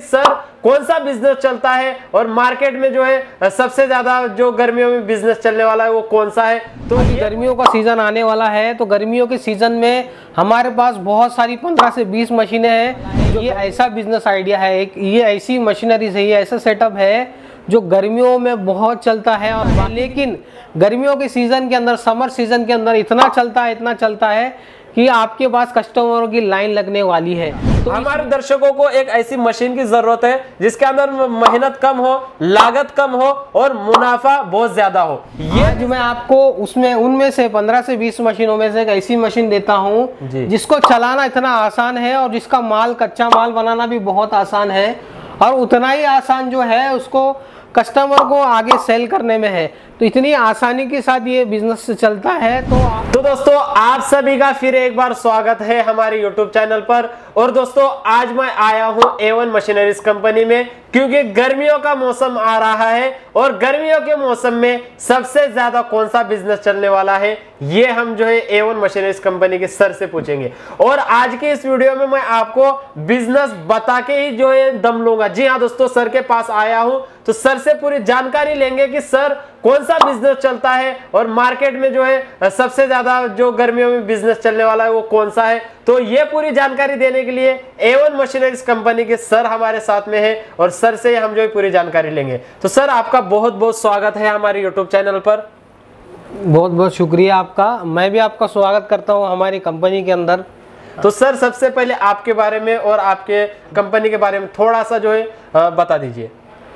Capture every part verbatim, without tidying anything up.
Sir कौन सा business चलता है और मार्केट में जो है सबसे ज्यादा जो गर्मियों में बिजनेस चलने वाला है वो कौन सा है। तो गर्मियों का सीजन आने वाला है, तो गर्मियों के सीजन में हमारे पास बहुत सारी पंद्रह से बीस मशीनें हैं। ये ऐसा बिजनेस आइडिया है, एक ये ऐसी मशीनरी है, ये ऐसा सेटअप है जो गर्मियों में बहुत चलता है। और लेकिन गर्मियों के सीजन के अंदर, समर सीजन के अंदर इतना चलता है इतना चलता है कि आपके पास कस्टमरों की लाइन लगने वाली है। तो हमारे दर्शकों को एक ऐसी मशीन की जरूरत है जिसके अंदर मेहनत कम हो, लागत कम हो और मुनाफा बहुत ज्यादा हो। ये आज मैं आपको उसमें उनमें से पंद्रह से बीस मशीनों में से एक ऐसी मशीन देता हूँ जिसको चलाना इतना आसान है और जिसका माल, कच्चा माल बनाना भी बहुत आसान है, और उतना ही आसान जो है उसको कस्टमर को आगे सेल करने में है। तो इतनी आसानी के साथ ये बिजनेस चलता है। तो तो दोस्तों आप सभी का फिर एक बार स्वागत है हमारे यूट्यूब चैनल पर। और दोस्तों आज मैं आया हूँ ए वन मशीनरीज कंपनी में, क्योंकि गर्मियों का मौसम आ रहा है और गर्मियों के मौसम में सबसे ज्यादा कौन सा बिजनेस चलने वाला है ये हम जो है ए वन मशीनरीज कंपनी के सर से पूछेंगे। और आज की इस वीडियो में मैं आपको बिजनेस बता के ही जो है दम लूंगा। जी हाँ दोस्तों, सर के पास आया हूँ तो सर से पूरी जानकारी लेंगे कि सर कौन सा बिजनेस चलता है और मार्केट में जो है सबसे ज्यादा जो गर्मियों में बिजनेस चलने वाला है वो कौन सा है। तो ये पूरी जानकारी देने के लिए ए वन मशीनरीज कंपनी के सर हमारे साथ में है और सर से हम जो है पूरी जानकारी लेंगे। तो सर आपका बहुत बहुत स्वागत है हमारे यूट्यूब चैनल पर। बहुत बहुत शुक्रिया आपका। मैं भी आपका स्वागत करता हूँ हमारी कंपनी के अंदर। तो सर सबसे पहले आपके बारे में और आपके कंपनी के बारे में थोड़ा सा जो है बता दीजिए।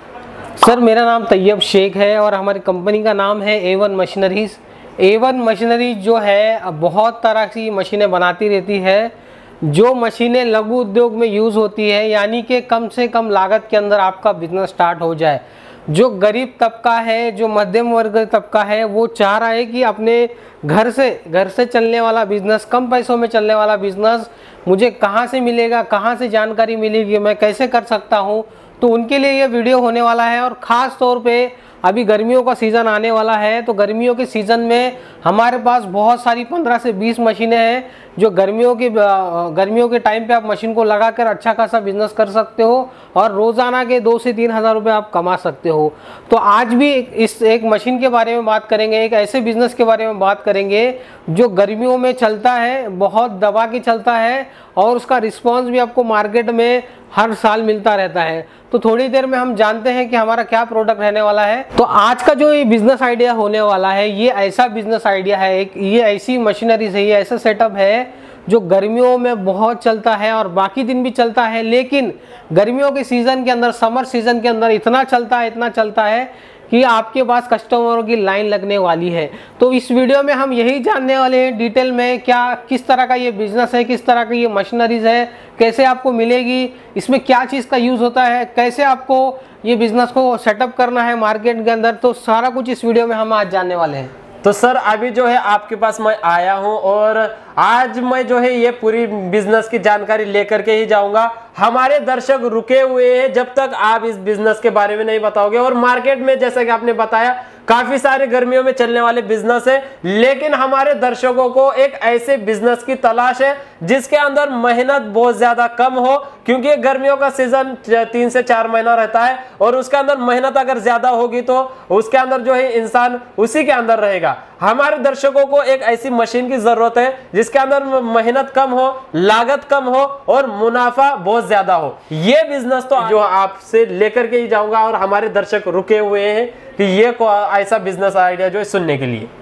सर मेरा नाम तैयब शेख है और हमारी कंपनी का नाम है A one machineries. A one machineries जो है बहुत तरह की मशीनें बनाती रहती है, जो मशीनें लघु उद्योग में यूज़ होती है, यानी कि कम से कम लागत के अंदर आपका बिजनेस स्टार्ट हो जाए। जो गरीब तबका है, जो मध्यम वर्ग तबका है, वो चाह रहा है कि अपने घर से घर से चलने वाला बिजनेस, कम पैसों में चलने वाला बिजनेस मुझे कहाँ से मिलेगा, कहाँ से जानकारी मिलेगी, मैं कैसे कर सकता हूँ। तो उनके लिए ये वीडियो होने वाला है। और ख़ास तौर पे अभी गर्मियों का सीज़न आने वाला है, तो गर्मियों के सीज़न में हमारे पास बहुत सारी पंद्रह से बीस मशीनें हैं जो गर्मियों के गर्मियों के टाइम पे आप मशीन को लगाकर अच्छा खासा बिजनेस कर सकते हो और रोज़ाना के दो से तीन हज़ार रुपये आप कमा सकते हो। तो आज भी इस एक मशीन के बारे में बात करेंगे, एक ऐसे बिजनेस के बारे में बात करेंगे जो गर्मियों में चलता है, बहुत दबा के चलता है और उसका रिस्पॉन्स भी आपको मार्केट में हर साल मिलता रहता है। तो थोड़ी देर में हम जानते हैं कि हमारा क्या प्रोडक्ट रहने वाला है। तो आज का जो ये बिजनेस आइडिया होने वाला है ये ऐसा बिजनेस आइडिया है, एक ये ऐसी मशीनरी है, ये ऐसा सेटअप है जो गर्मियों में बहुत चलता है और बाकी दिन भी चलता है, लेकिन गर्मियों के सीजन के अंदर, समर सीजन के अंदर इतना चलता है इतना चलता है कि आपके पास कस्टमरों की लाइन लगने वाली है। तो इस वीडियो में हम यही जानने वाले हैं डिटेल में, क्या किस तरह का ये बिजनेस है, किस तरह की ये मशीनरीज है, कैसे आपको मिलेगी, इसमें क्या चीज़ का यूज़ होता है, कैसे आपको ये बिजनेस को सेटअप करना है मार्केट के अंदर। तो सारा कुछ इस वीडियो में हम आज जानने वाले हैं। तो सर अभी जो है आपके पास मैं आया हूं और आज मैं जो है ये पूरी बिजनेस की जानकारी लेकर के ही जाऊंगा। हमारे दर्शक रुके हुए हैं जब तक आप इस बिजनेस के बारे में नहीं बताओगे। और मार्केट में जैसा कि आपने बताया काफी सारे गर्मियों में चलने वाले बिजनेस है, लेकिन हमारे दर्शकों को एक ऐसे बिजनेस की तलाश है जिसके अंदर मेहनत बहुत ज्यादा कम हो, क्योंकि गर्मियों का सीजन तीन से चार महीना रहता है और उसके अंदर मेहनत अगर ज्यादा होगी तो उसके अंदर जो है इंसान उसी के अंदर रहेगा। हमारे दर्शकों को एक ऐसी मशीन की जरूरत है जिसके अंदर मेहनत कम हो, लागत कम हो और मुनाफा बहुत ज्यादा हो। ये बिजनेस तो जो आपसे लेकर के ही जाऊंगा और हमारे दर्शक रुके हुए हैं कि ये को ऐसा बिजनेस आइडिया जो है सुनने के लिए।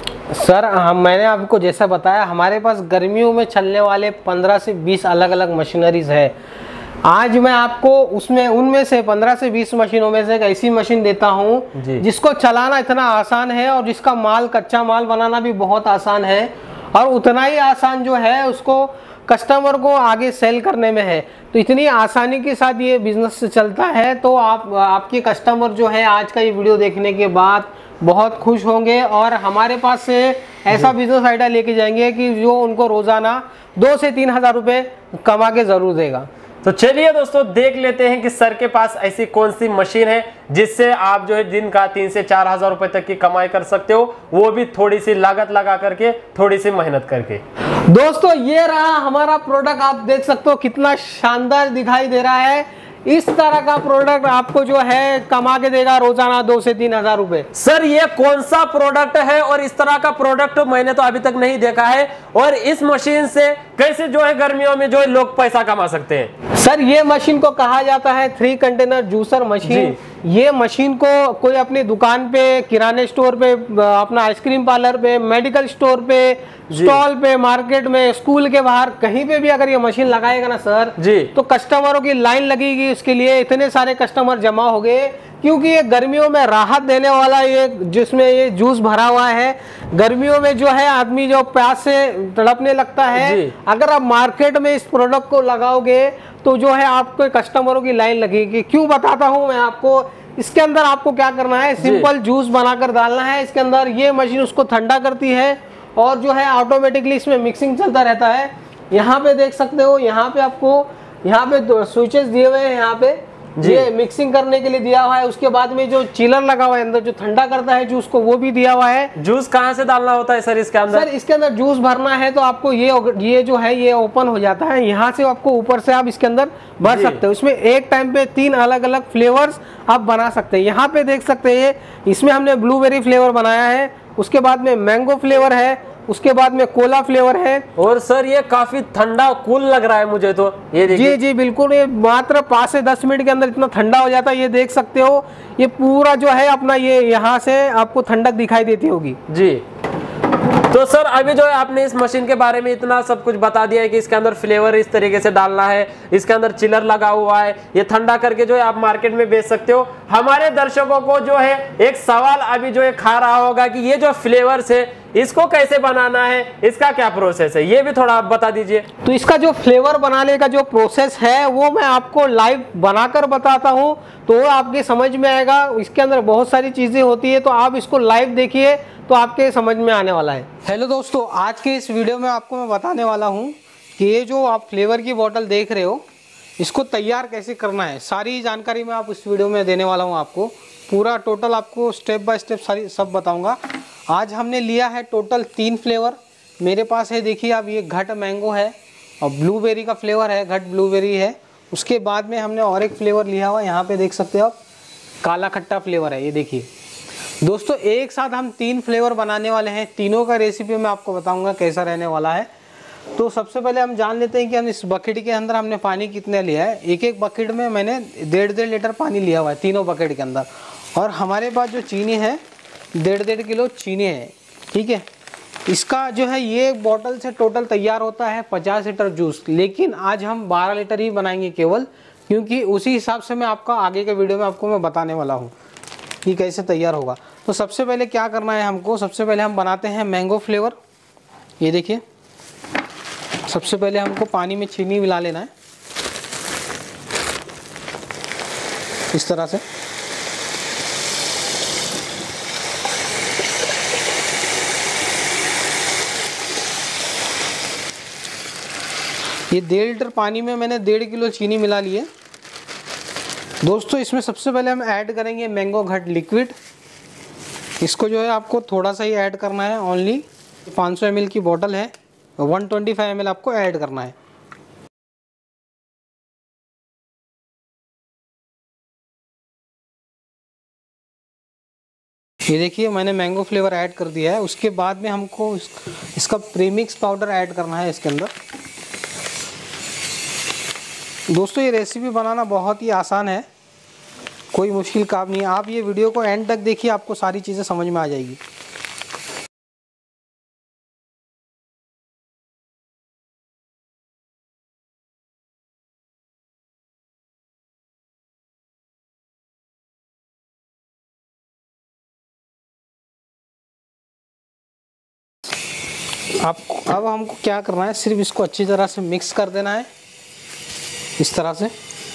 सर हम मैंने आपको जैसा बताया, हमारे पास गर्मियों में चलने वाले पंद्रह से बीस अलग अलग मशीनरीज है। आज मैं आपको उसमें उनमें से पंद्रह से बीस मशीनों में से एक ऐसी मशीन देता हूँ जिसको चलाना इतना आसान है और जिसका माल, कच्चा माल बनाना भी बहुत आसान है, और उतना ही आसान जो है उसको कस्टमर को आगे सेल करने में है। तो इतनी आसानी के साथ ये बिजनेस चलता है। तो आप आपके कस्टमर जो है आज का ये वीडियो देखने के बाद बहुत खुश होंगे और हमारे पास से ऐसा बिजनेस आइडिया लेके जाएंगे कि जो उनको रोजाना दो से तीन हजार रुपये कमा के जरूर देगा। तो चलिए दोस्तों देख लेते हैं कि सर के पास ऐसी कौन सी मशीन है जिससे आप जो है दिन का तीन से चार हजार रुपए तक की कमाई कर सकते हो, वो भी थोड़ी सी लागत लगा करके, थोड़ी सी मेहनत करके। दोस्तों ये रहा हमारा प्रोडक्ट, आप देख सकते हो कितना शानदार दिखाई दे रहा है। इस तरह का प्रोडक्ट आपको जो है कमा के देगा रोजाना दो से तीन हजार रुपए। सर ये कौन सा प्रोडक्ट है और इस तरह का प्रोडक्ट मैंने तो अभी तक नहीं देखा है, और इस मशीन से कैसे जो है गर्मियों में जो है लोग पैसा कमा सकते हैं? सर ये मशीन को कहा जाता है थ्री कंटेनर जूसर मशीन। ये मशीन को कोई अपनी दुकान पे, किराने स्टोर पे, अपना आइसक्रीम पार्लर पे, मेडिकल स्टोर पे, स्टॉल पे, मार्केट में, स्कूल के बाहर कहीं पे भी अगर ये मशीन लगाएगा ना सर जी, तो कस्टमरों की लाइन लगेगी। इसके लिए इतने सारे कस्टमर जमा हो गए क्योंकि ये गर्मियों में राहत देने वाला ये जिसमें ये जूस भरा हुआ है। गर्मियों में जो है आदमी जो प्यास से तड़पने लगता है, अगर आप मार्केट में इस प्रोडक्ट को लगाओगे तो जो है आपको कस्टमरों की लाइन लगेगी। क्यों बताता हूं मैं आपको। इसके अंदर आपको क्या करना है, सिंपल जूस बनाकर डालना है इसके अंदर। ये मशीन उसको ठंडा करती है और जो है ऑटोमेटिकली इसमें मिक्सिंग चलता रहता है। यहाँ पे देख सकते हो, यहाँ पे आपको यहाँ पे स्विचेस दिए हुए हैं, यहाँ पे ये मिक्सिंग करने के लिए दिया हुआ है। उसके बाद में जो चिलर लगा हुआ है अंदर जो ठंडा करता है जूस को, वो भी दिया हुआ है। जूस कहाँ से डालना होता है सर इसके अंदर? सर इसके अंदर जूस भरना है तो आपको ये ये जो है ये ओपन हो जाता है, यहाँ से आपको ऊपर से आप इसके अंदर भर सकते हो। इसमें एक टाइम पे तीन अलग अलग फ्लेवर्स आप बना सकते हैं। यहाँ पे देख सकते हैं इसमें हमने ब्लूबेरी फ्लेवर बनाया है, उसके बाद में मैंगो फ्लेवर है, उसके बाद में कोला फ्लेवर है। और सर ये काफी ठंडा कूल लग रहा है मुझे तो। ये देखिए। जी जी बिल्कुल, ये मात्र पाँच से दस मिनट के अंदर इतना ठंडा हो जाता है। ये देख सकते हो ये पूरा जो है अपना ये यहाँ से आपको ठंडक दिखाई देती होगी जी। तो सर अभी जो है आपने इस मशीन के बारे में इतना सब कुछ बता दिया है कि इसके अंदर फ्लेवर इस तरीके से डालना है, इसके अंदर चिलर लगा हुआ है, ये ठंडा करके जो है आप मार्केट में बेच सकते हो। हमारे दर्शकों को जो है एक सवाल अभी जो है खा रहा होगा कि ये जो फ्लेवर्स है इसको कैसे बनाना है, इसका क्या प्रोसेस है, ये भी थोड़ा आप बता दीजिए। तो इसका जो फ्लेवर बनाने का जो प्रोसेस है वो मैं आपको लाइव बनाकर बताता हूँ तो आपके समझ में आएगा। इसके अंदर बहुत सारी चीजें होती है तो आप इसको लाइव देखिए तो आपके समझ में आने वाला है। हेलो दोस्तों, आज के इस वीडियो में आपको मैं बताने वाला हूँ कि ये जो आप फ्लेवर की बोतल देख रहे हो इसको तैयार कैसे करना है, सारी जानकारी मैं आप इस वीडियो में देने वाला हूँ। आपको पूरा टोटल आपको स्टेप बाय स्टेप सारी सब बताऊँगा। आज हमने लिया है टोटल तीन फ्लेवर मेरे पास है। देखिए आप, ये घट मैंगो है और ब्लूबेरी का फ्लेवर है, घट ब्लूबेरी है। उसके बाद में हमने और एक फ्लेवर लिया हुआ, यहाँ पे देख सकते हो आप, काला खट्टा फ्लेवर है। ये देखिए दोस्तों, एक साथ हम तीन फ्लेवर बनाने वाले हैं। तीनों का रेसिपी मैं आपको बताऊंगा कैसा रहने वाला है। तो सबसे पहले हम जान लेते हैं कि हम इस बकेट के अंदर हमने पानी कितना लिया है। एक एक बकेट में मैंने डेढ़ डेढ़ लीटर पानी लिया हुआ है तीनों बकेट के अंदर। और हमारे पास जो चीनी है डेढ़ डेढ़ किलो चीनी है, ठीक है। इसका जो है ये बॉटल से टोटल तैयार होता है पचास लीटर जूस, लेकिन आज हम बारह लीटर ही बनाएंगे केवल, क्योंकि उसी हिसाब से मैं आपका आगे के वीडियो में आपको मैं बताने वाला हूँ कि कैसे तैयार होगा। तो सबसे पहले क्या करना है हमको, सबसे पहले हम बनाते हैं मैंगो फ्लेवर। ये देखिए, सबसे पहले हमको पानी में चीनी मिला लेना है इस तरह से। ये डेढ़ लीटर पानी में मैंने डेढ़ किलो चीनी मिला ली है। दोस्तों इसमें सबसे पहले हम ऐड करेंगे मैंगो घट लिक्विड। इसको जो है आपको थोड़ा सा ही ऐड करना है, ओनली पाँच सौ एम एल की बोतल है, एक सौ पच्चीस एम एल आपको ऐड करना है। ये देखिए मैंने मैंगो फ्लेवर ऐड कर दिया है। उसके बाद में हमको इस, इसका प्रीमिक्स पाउडर ऐड करना है इसके अंदर। दोस्तों ये रेसिपी बनाना बहुत ही आसान है, कोई मुश्किल काम नहीं है। आप ये वीडियो को एंड तक देखिए, आपको सारी चीज़ें समझ में आ जाएगी। आप अब हमको क्या करना है, सिर्फ इसको अच्छी तरह से मिक्स कर देना है इस तरह से।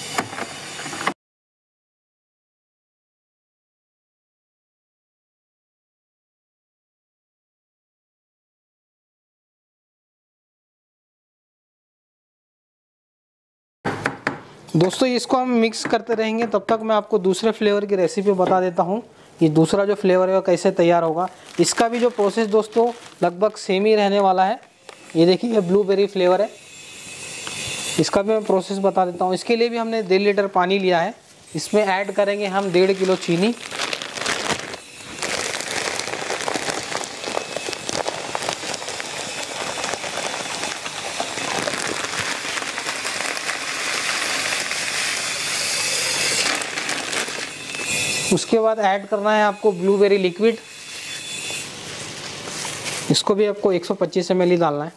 दोस्तों इसको हम मिक्स करते रहेंगे, तब तक मैं आपको दूसरे फ्लेवर की रेसिपी बता देता हूँ। ये दूसरा जो फ्लेवर है वो कैसे तैयार होगा। इसका भी जो प्रोसेस दोस्तों लगभग सेम ही रहने वाला है। ये देखिए ये ब्लूबेरी फ्लेवर है। इसका भी मैं प्रोसेस बता देता हूँ। इसके लिए भी हमने डेढ़ लीटर पानी लिया है, इसमें ऐड करेंगे हम डेढ़ किलो चीनी। उसके बाद ऐड करना है आपको ब्लूबेरी लिक्विड, इसको भी आपको एक सौ पच्चीस एम एल ही डालना है,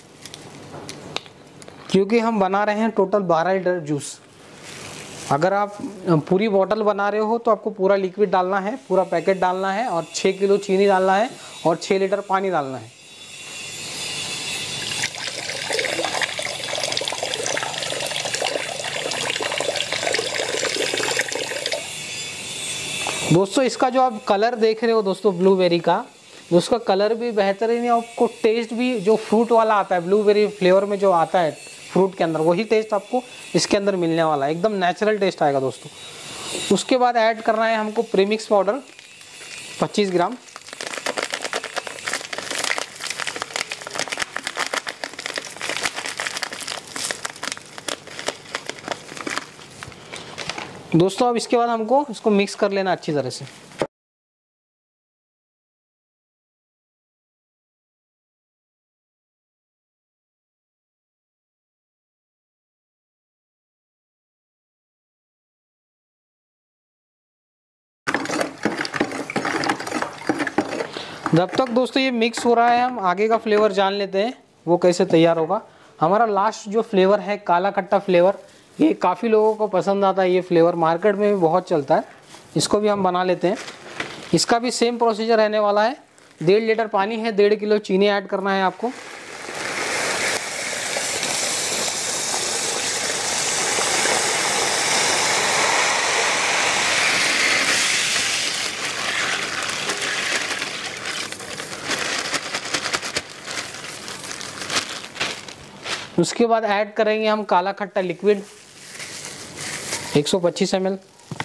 क्योंकि हम बना रहे हैं टोटल बारह लीटर जूस। अगर आप पूरी बोतल बना रहे हो तो आपको पूरा लिक्विड डालना है, पूरा पैकेट डालना है, और छः किलो चीनी डालना है और छः लीटर पानी डालना है। दोस्तों इसका जो आप कलर देख रहे हो दोस्तों ब्लूबेरी का, उसका कलर भी बेहतरीन है, आपको टेस्ट भी जो फ्रूट वाला आता है, ब्लूबेरी फ्लेवर में जो आता है फ्रूट के अंदर, वही टेस्ट आपको इसके अंदर मिलने वाला है, एकदम नेचुरल टेस्ट आएगा दोस्तों। उसके बाद ऐड करना है हमको प्रीमिक्स पाउडर पच्चीस ग्राम। दोस्तों अब इसके बाद हमको इसको मिक्स कर लेना अच्छी तरह से। जब तक दोस्तों ये मिक्स हो रहा है, हम आगे का फ्लेवर जान लेते हैं वो कैसे तैयार होगा। हमारा लास्ट जो फ्लेवर है काला खट्टा फ्लेवर, ये काफ़ी लोगों को पसंद आता है, ये फ्लेवर मार्केट में भी बहुत चलता है, इसको भी हम बना लेते हैं। इसका भी सेम प्रोसीजर रहने वाला है। डेढ़ लीटर पानी है, डेढ़ किलो चीनी ऐड करना है आपको। उसके बाद ऐड करेंगे हम काला खट्टा लिक्विड एक सौ पच्चीस एम एल।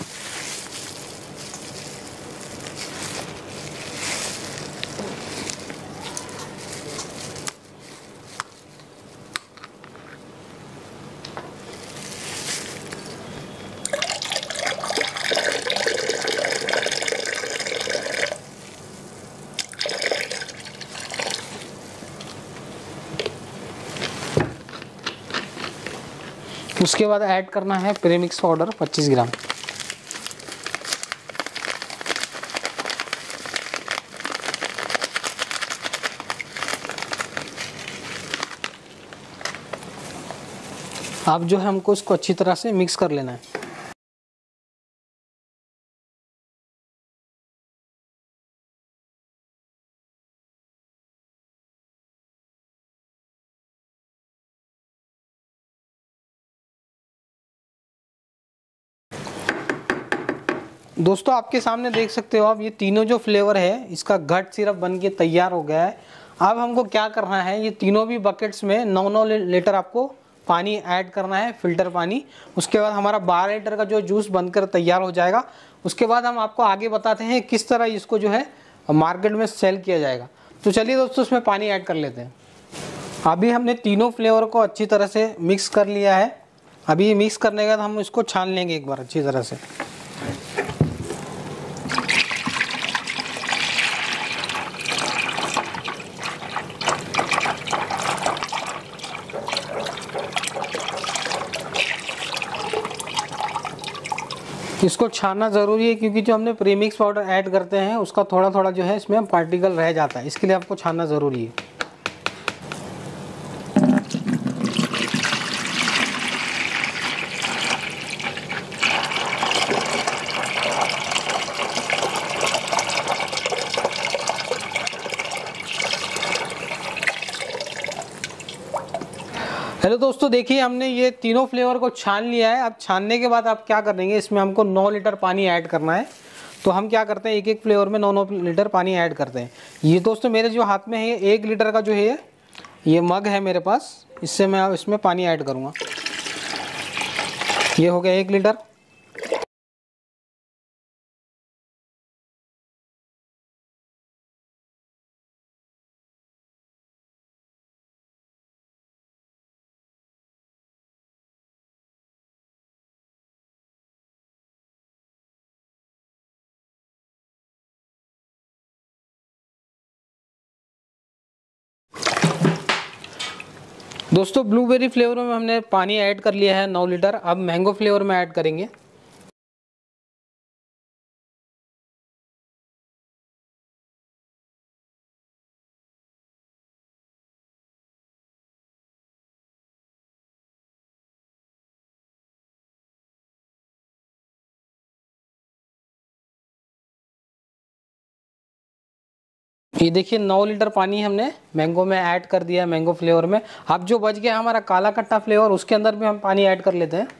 उसके बाद ऐड करना है प्रीमिक्स पाउडर पच्चीस ग्राम। अब जो है हमको इसको अच्छी तरह से मिक्स कर लेना है। दोस्तों आपके सामने देख सकते हो आप, ये तीनों जो फ्लेवर है इसका घट सिरप बन के तैयार हो गया है। अब हमको क्या करना है, ये तीनों भी बकेट्स में नौ नौ लीटर आपको पानी ऐड करना है, फिल्टर पानी। उसके बाद हमारा बारह लीटर का जो जूस बनकर तैयार हो जाएगा। उसके बाद हम आपको आगे बताते हैं किस तरह इसको जो है मार्केट में सेल किया जाएगा। तो चलिए दोस्तों इसमें पानी ऐड कर लेते हैं। अभी हमने तीनों फ्लेवर को अच्छी तरह से मिक्स कर लिया है। अभी मिक्स करने के बाद हम इसको छान लेंगे एक बार अच्छी तरह से। इसको छानना ज़रूरी है, क्योंकि जो हमने प्रीमिक्स पाउडर ऐड करते हैं उसका थोड़ा थोड़ा जो है इसमें पार्टिकल रह जाता है, इसके लिए आपको छानना ज़रूरी है। हेलो दोस्तों, देखिए हमने ये तीनों फ्लेवर को छान लिया है। अब छानने के बाद आप क्या करेंगे, इसमें हमको नौ लीटर पानी ऐड करना है। तो हम क्या करते हैं, एक एक फ्लेवर में नौ नौ लीटर पानी ऐड करते हैं। ये दोस्तों मेरे जो हाथ में है, ये एक लीटर का जो है ये मग है मेरे पास, इससे मैं इसमें पानी ऐड करूँगा। ये हो गया एक लीटर। दोस्तों ब्लूबेरी फ्लेवर में हमने पानी ऐड कर लिया है नौ लीटर। अब मैंगो फ्लेवर में ऐड करेंगे। ये देखिए नौ लीटर पानी हमने मैंगो में ऐड कर दिया है, मैंगो फ्लेवर में। अब जो बच गया हमारा काला कट्टा फ्लेवर, उसके अंदर भी हम पानी ऐड कर लेते हैं।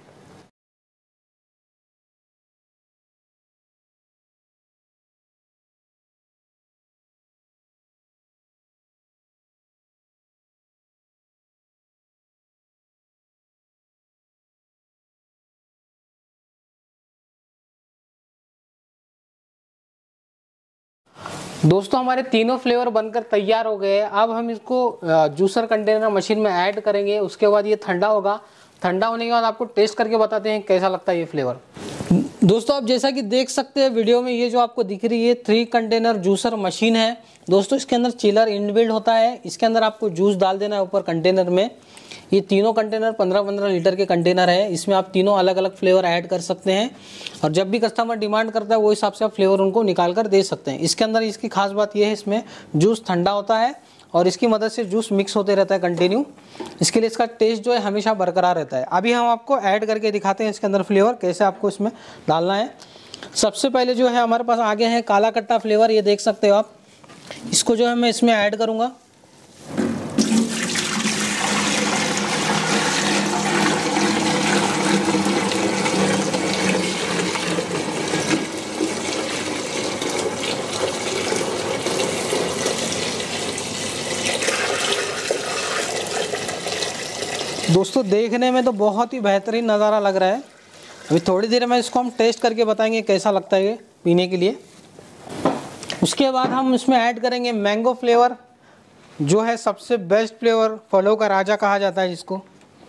दोस्तों हमारे तीनों फ्लेवर बनकर तैयार हो गए हैं। अब हम इसको जूसर कंटेनर मशीन में ऐड करेंगे। उसके बाद ये ठंडा होगा। ठंडा होने के बाद आपको टेस्ट करके बताते हैं कैसा लगता है ये फ्लेवर। दोस्तों आप जैसा कि देख सकते हैं वीडियो में, ये जो आपको दिख रही है थ्री कंटेनर जूसर मशीन है। दोस्तों इसके अंदर चिलर इनबिल्ट होता है। इसके अंदर आपको जूस डाल देना है ऊपर कंटेनर में। ये तीनों कंटेनर पंद्रह पंद्रह लीटर के कंटेनर है। इसमें आप तीनों अलग अलग फ्लेवर ऐड कर सकते हैं और जब भी कस्टमर डिमांड करता है वो हिसाब से आप फ्लेवर उनको निकाल कर दे सकते हैं। इसके अंदर इसकी खास बात ये है, इसमें जूस ठंडा होता है और इसकी मदद से जूस मिक्स होते रहता है कंटिन्यू। इसके लिए इसका टेस्ट जो है हमेशा बरकरार रहता है। अभी हम आपको ऐड करके दिखाते हैं इसके अंदर फ्लेवर कैसे आपको इसमें डालना है। सबसे पहले जो है हमारे पास आगे है काला कट्टा फ्लेवर। ये देख सकते हो आप। इसको जो है मैं इसमें ऐड करूँगा। दोस्तों देखने में तो बहुत ही बेहतरीन नज़ारा लग रहा है। अभी थोड़ी देर में इसको हम टेस्ट करके बताएंगे कैसा लगता है ये पीने के लिए। उसके बाद हम इसमें ऐड करेंगे मैंगो फ्लेवर, जो है सबसे बेस्ट फ्लेवर, फलों का राजा कहा जाता है जिसको।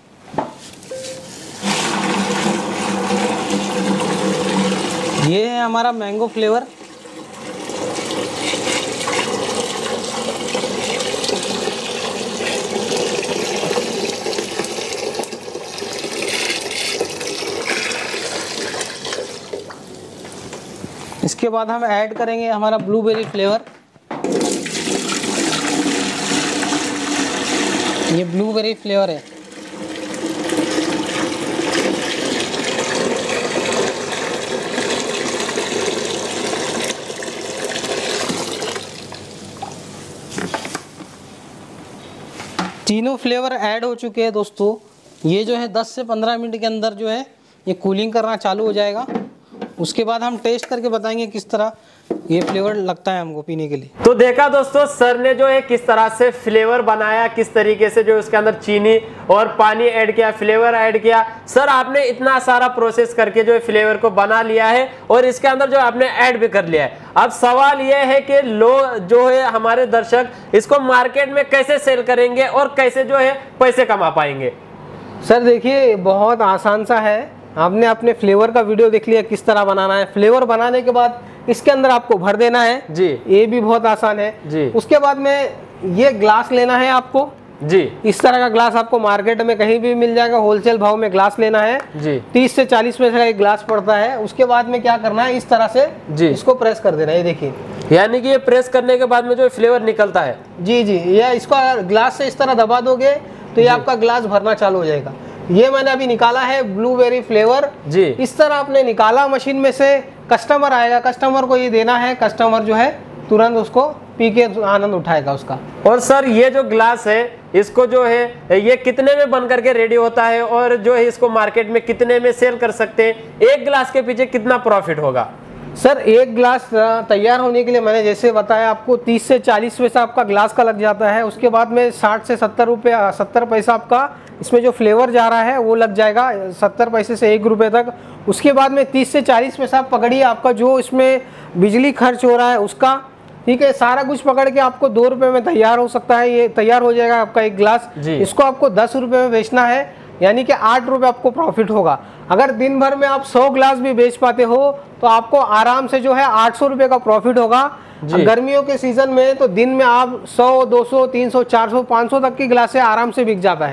ये है हमारा मैंगो फ्लेवर। इसके बाद हम ऐड करेंगे हमारा ब्लूबेरी फ्लेवर। ये ब्लूबेरी फ्लेवर है। तीनों फ्लेवर ऐड हो चुके हैं दोस्तों। ये जो है दस से पंद्रह मिनट के अंदर जो है ये कूलिंग करना चालू हो जाएगा। उसके बाद हम टेस्ट करके बताएंगे किस तरह ये फ्लेवर लगता है हमको पीने के लिए। तो देखा दोस्तों सर ने जो है किस तरह से फ्लेवर बनाया, किस तरीके से जो उसके अंदर चीनी और पानी ऐड किया, फ्लेवर ऐड किया। सर आपने इतना सारा प्रोसेस करके जो है फ्लेवर को बना लिया है और इसके अंदर जो आपने ऐड भी कर लिया है। अब सवाल यह है कि लोग जो है हमारे दर्शक इसको मार्केट में कैसे सेल करेंगे और कैसे जो है पैसे कमा पाएंगे। सर देखिए बहुत आसान सा है। आपने अपने फ्लेवर का वीडियो देख लिया किस तरह बनाना है। फ्लेवर बनाने के बाद इसके अंदर आपको भर देना है जी। ये भी बहुत आसान है जी। उसके बाद में ये ग्लास लेना है आपको जी। इस तरह का ग्लास आपको मार्केट में कहीं भी मिल जाएगा। होलसेल भाव में ग्लास लेना है जी। तीस से चालीस पैसे का एक ग्लास पड़ता है। उसके बाद में क्या करना है, इस तरह से जी इसको प्रेस कर देना है। ये देखिए, यानी कि ये प्रेस करने के बाद में जो फ्लेवर निकलता है जी जी, या इसको ग्लास से इस तरह दबा दोगे तो ये आपका ग्लास भरना चालू हो जाएगा। ये मैंने अभी निकाला है ब्लूबेरी फ्लेवर जी। इस तरह आपने निकाला मशीन में से, कस्टमर आएगा, कस्टमर को ये देना है। कस्टमर जो है तुरंत उसको पी के आनंद उठाएगा उसका। और सर ये जो ग्लास है इसको जो है ये कितने में बन करके रेडी होता है और जो है इसको मार्केट में कितने में सेल कर सकते हैं? एक ग्लास के पीछे कितना प्रॉफिट होगा? सर एक ग्लास तैयार होने के लिए मैंने जैसे बताया आपको तीस से चालीस पैसा आपका ग्लास का लग जाता है। उसके बाद में साठ से सत्तर रुपये सत्तर पैसा आपका इसमें जो फ्लेवर जा रहा है वो लग जाएगा, सत्तर पैसे से एक रुपये तक। उसके बाद में तीस से चालीस पैसा पकड़िए आपका जो इसमें बिजली खर्च हो रहा है उसका, ठीक है। सारा कुछ पकड़ के आपको दो रुपये में तैयार हो सकता है। ये तैयार हो जाएगा आपका एक ग्लास। इसको आपको दस रुपये में बेचना है, यानी कि आठ रुपये आपको प्रॉफिट होगा। अगर दिन भर में आप सौ ग्लास भी बेच पाते हो तो आपको आराम से जो है आठ सौ रुपये का प्रॉफिट होगा। गर्मियों के सीजन में तो दिन में आप सौ, दो सौ, तीन सौ, चार सौ, पाँच सौ तक की ग्लासें आराम से बिक जाता है।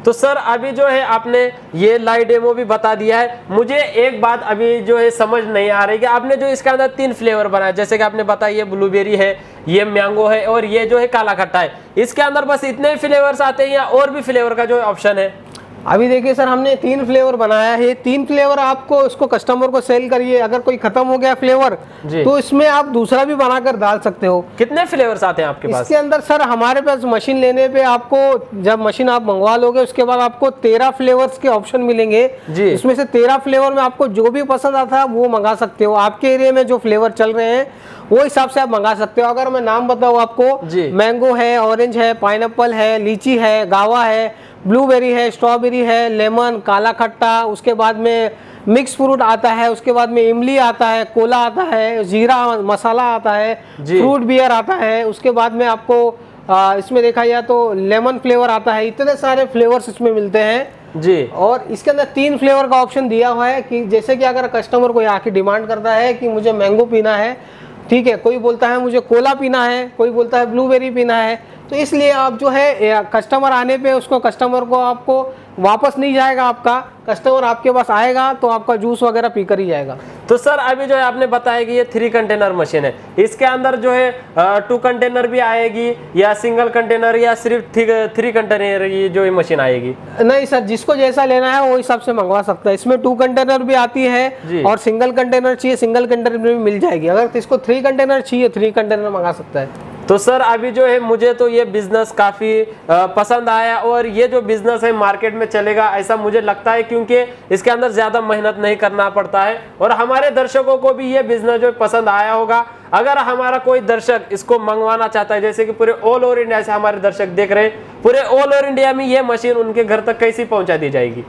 तो सर अभी जो है आपने ये लाइव डेमो भी बता दिया है, मुझे एक बात अभी जो है समझ नहीं आ रही कि आपने जो इसके अंदर तीन फ्लेवर बनाया, जैसे कि आपने बताया ये ब्लूबेरी है, ये मैंगो है और ये जो है काला खट्टा है, इसके अंदर बस इतने ही फ्लेवर्स आते हैं या और भी फ्लेवर का जो ऑप्शन है? अभी देखिए सर, हमने तीन फ्लेवर बनाया है। तीन फ्लेवर आपको इसको कस्टमर को सेल करिए, अगर कोई खत्म हो गया फ्लेवर तो इसमें आप दूसरा भी बनाकर डाल सकते हो। कितने फ्लेवर्स आते हैं आपके पास? इसके अंदर सर हमारे पास मशीन लेने पे आपको, जब मशीन आप मंगवा लोगे उसके बाद आपको तेरह फ्लेवर्स के ऑप्शन मिलेंगे जी। इसमें से तेरह फ्लेवर में आपको जो भी पसंद आता है वो मंगा सकते हो। आपके एरिया में जो फ्लेवर चल रहे हैं वो हिसाब से आप मंगा सकते हो। अगर मैं नाम बताऊँ आपको, मैंगो है, ऑरेंज है, पाइनएप्पल है, लीची है, गावा है, ब्लूबेरी है, स्ट्रॉबेरी है, लेमन, काला खट्टा, उसके बाद में मिक्स फ्रूट आता है, उसके बाद में इमली आता है, कोला आता है, जीरा मसाला आता है, फ्रूट बियर आता है, उसके बाद में आपको आ, इसमें देखा जाए तो लेमन फ्लेवर आता है। इतने सारे फ्लेवर्स इसमें मिलते हैं जी। और इसके अंदर तीन फ्लेवर का ऑप्शन दिया हुआ है कि जैसे कि अगर कस्टमर कोई आके डिमांड करता है कि मुझे मैंगो पीना है, ठीक है, कोई बोलता है मुझे कोला पीना है, कोई बोलता है ब्लूबेरी पीना है, तो इसलिए आप जो है कस्टमर आने पे उसको कस्टमर को आपको वापस नहीं जाएगा, आपका कस्टमर आपके पास आएगा तो आपका जूस वगैरह पीकर ही जाएगा। तो सर अभी जो है आपने बताया कि ये थ्री कंटेनर मशीन है, इसके अंदर जो है टू कंटेनर भी आएगी या सिंगल कंटेनर या सिर्फ थ्री कंटेनर की जो मशीन आएगी? नहीं सर, जिसको जैसा लेना है वो हिसाब से मंगवा सकता है। इसमें टू कंटेनर भी आती है और सिंगल कंटेनर चाहिए सिंगल कंटेनर में भी मिल जाएगी। अगर इसको थ्री कंटेनर चाहिए थ्री कंटेनर मंगा सकता है। तो सर अभी जो है मुझे तो ये बिजनेस काफ़ी पसंद आया और ये जो बिजनेस है मार्केट में चलेगा ऐसा मुझे लगता है, क्योंकि इसके अंदर ज़्यादा मेहनत नहीं करना पड़ता है और हमारे दर्शकों को भी ये बिजनेस जो पसंद आया होगा। अगर हमारा कोई दर्शक इसको मंगवाना चाहता है, जैसे कि पूरे ऑल ओवर इंडिया से हमारे दर्शक देख रहे हैं, पूरे ऑल ओवर इंडिया में ये मशीन उनके घर तक कैसे पहुँचा दी जाएगी?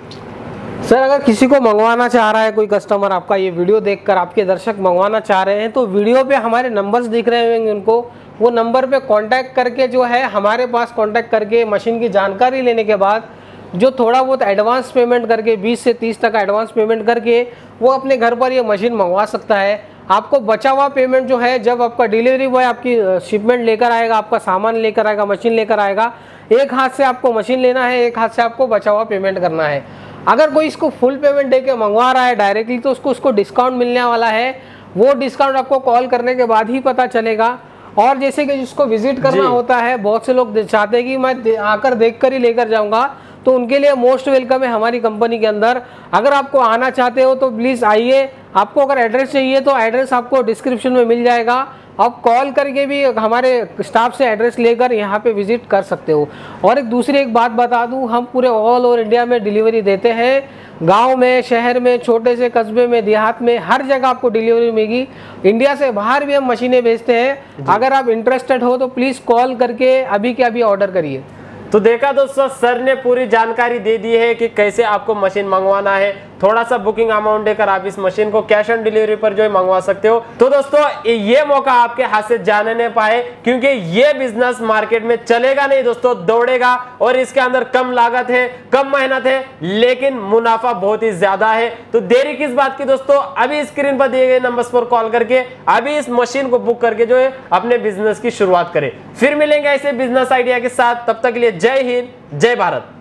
सर अगर किसी को मंगवाना चाह रहा है, कोई कस्टमर आपका ये वीडियो देखकर आपके दर्शक मंगवाना चाह रहे हैं, तो वीडियो पे हमारे नंबर्स दिख रहे होंगे, उनको वो नंबर पे कांटेक्ट करके जो है हमारे पास कांटेक्ट करके मशीन की जानकारी लेने के बाद जो थोड़ा बहुत एडवांस पेमेंट करके बीस से तीस तक एडवांस पेमेंट करके वो अपने घर पर ये मशीन मंगवा सकता है। आपको बचा हुआ पेमेंट जो है जब आपका डिलीवरी बॉय आपकी शिपमेंट लेकर आएगा, आपका सामान लेकर आएगा, मशीन लेकर आएगा, एक हाथ से आपको मशीन लेना है, एक हाथ से आपको बचा हुआ पेमेंट करना है। अगर कोई इसको फुल पेमेंट दे के मंगवा रहा है डायरेक्टली तो उसको उसको डिस्काउंट मिलने वाला है। वो डिस्काउंट आपको कॉल करने के बाद ही पता चलेगा। और जैसे कि जिसको विजिट करना होता है, बहुत से लोग चाहते हैं कि मैं आकर देखकर ही लेकर जाऊंगा, तो उनके लिए मोस्ट वेलकम है हमारी कंपनी के अंदर। अगर आपको आना चाहते हो तो प्लीज़ आइए। आपको अगर एड्रेस चाहिए तो एड्रेस आपको डिस्क्रिप्शन में मिल जाएगा। आप कॉल करके भी हमारे स्टाफ से एड्रेस लेकर यहाँ पे विजिट कर सकते हो। और एक दूसरी एक बात बता दूँ, हम पूरे ऑल ओवर इंडिया में डिलीवरी देते हैं। गांव में, शहर में, छोटे से कस्बे में, देहात में, हर जगह आपको डिलीवरी मिलेगी। इंडिया से बाहर भी हम मशीनें भेजते हैं। अगर आप इंटरेस्टेड हो तो प्लीज़ कॉल करके अभी के अभी ऑर्डर करिए। तो देखा दोस्तों, सर ने पूरी जानकारी दे दी है कि कैसे आपको मशीन मंगवाना है। थोड़ा सा बुकिंग अमाउंट देकर आप इस मशीन को कैश ऑन डिलीवरी पर जो है मंगवा सकते हो। तो दोस्तों ये मौका आपके हाथ से जाने नहीं पाए, क्योंकि ये बिजनेस मार्केट में चलेगा नहीं दोस्तों, दौड़ेगा। और इसके अंदर कम लागत है, कम मेहनत है, लेकिन मुनाफा बहुत ही ज्यादा है। तो देरी किस बात की दोस्तों, अभी स्क्रीन पर दिए गए नंबर्स पर कॉल करके अभी इस मशीन को बुक करके जो है अपने बिजनेस की शुरुआत करें। फिर मिलेंगे ऐसे बिजनेस आइडिया के साथ, तब तक के लिए जय हिंद, जय भारत।